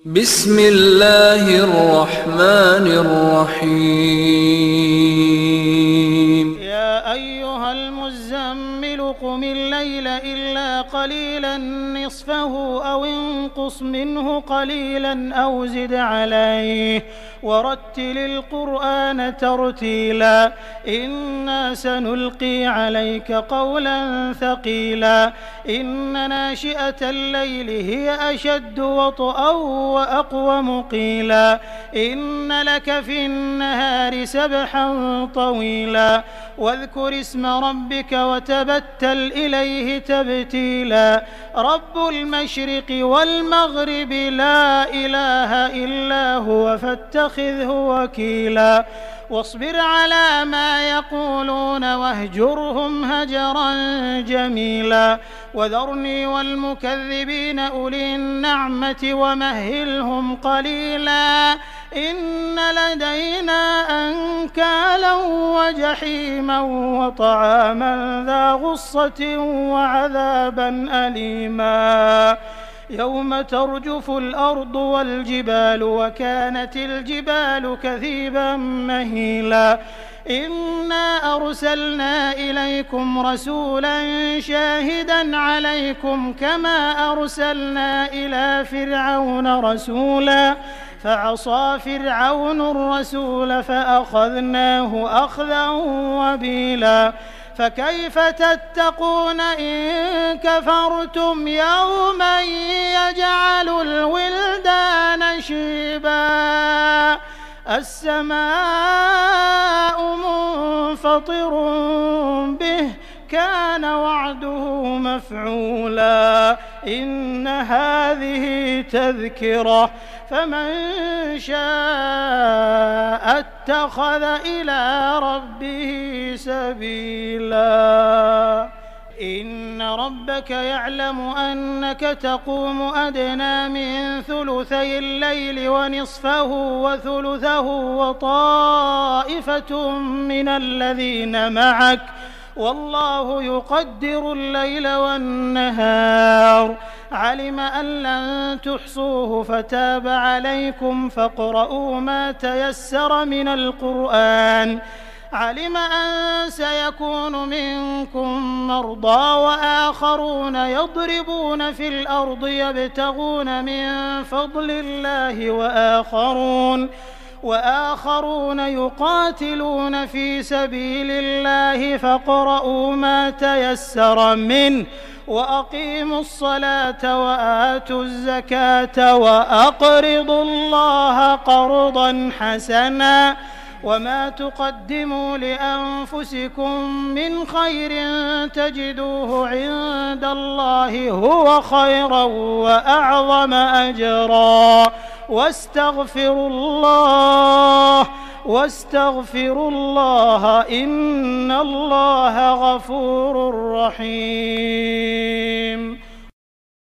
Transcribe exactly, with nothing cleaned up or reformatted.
بسم الله الرحمن الرحيم يا أيها المزمل قم الليل إلا قليلا نصفه أو انقص منه قليلا أو زد عليه ورتل القرآن ترتيلا إنا سنلقي عليك قولا ثقيلا إن ناشئة الليل هي أشد وطئا وأقوم قيلا إن لك في النهار سبحا طويلا واذكر اسم ربك وتبتل إليه تبتيلا رب المشرق والمغرب لا إله إلا هو فاتخذه وكيلا واصبر على ما يقولون واهجرهم هجرا جميلا وذرني والمكذبين أولي النعمة ومهلهم قليلا إن لدينا أنكالا وجحيما وطعاما ذا غصة وعذابا أليما يوم ترجف الأرض والجبال وكانت الجبال كثيبا مهيلا إنا أرسلنا إليكم رسولا شاهدا عليكم كما أرسلنا إلى فرعون رسولا فعصى فرعون الرسول فأخذناه أخذا وبيلا فكيف تتقون إن كفرتم يوما يجعل الولدان شيبا السماء منفطر به كان وعده مفعولا إن هذه تذكرة فمن شاء اتخذ إلى ربه سبيلا إن ربك يعلم أنك تقوم أدنى من ثلثي الليل ونصفه وثلثه وطائفة من الذين معك والله يقدر الليل والنهار علم أن لن تحصوه فتاب عليكم فاقرؤوا ما تيسر من القرآن علم أن سيكون منكم مرضى وآخرون يضربون في الأرض يبتغون من فضل الله وآخرون وآخرون يقاتلون في سبيل الله فاقرؤوا ما تيسر منه وأقيموا الصلاة وآتوا الزكاة وأقرضوا الله قرضا حسنا وما تقدموا لأنفسكم من خير تجدوه عند الله هو خيرا وأعظم أجرا واستغفروا الله واستغفروا الله إن الله غفور رحيم